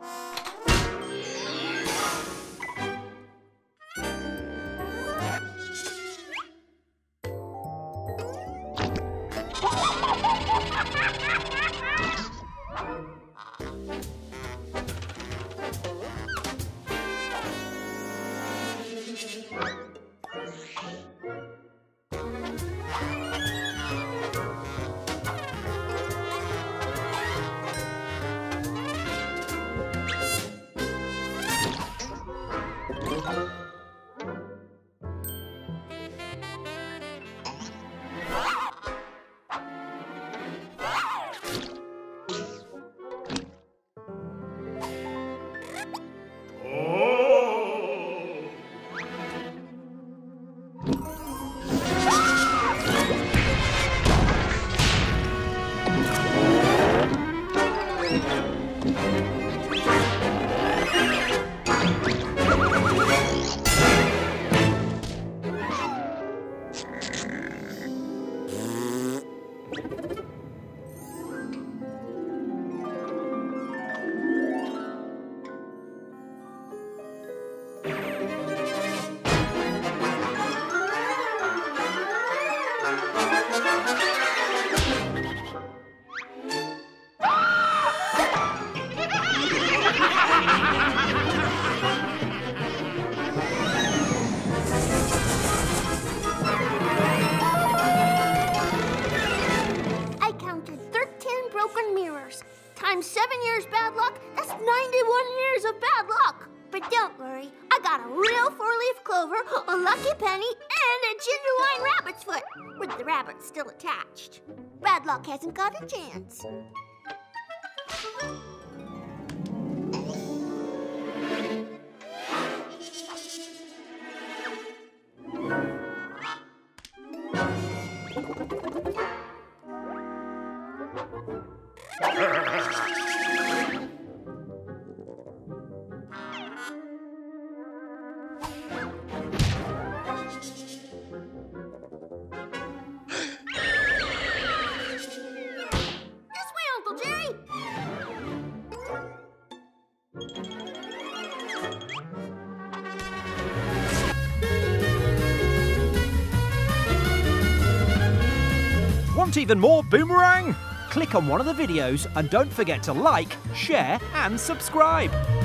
Times 7 years bad luck, that's 91 years of bad luck. But don't worry, I got a real four-leaf clover, a lucky penny, and a genuine rabbit's foot, with the rabbit still attached. Bad luck hasn't got a chance. Want even more Boomerang? Click on one of the videos and don't forget to like, share and subscribe.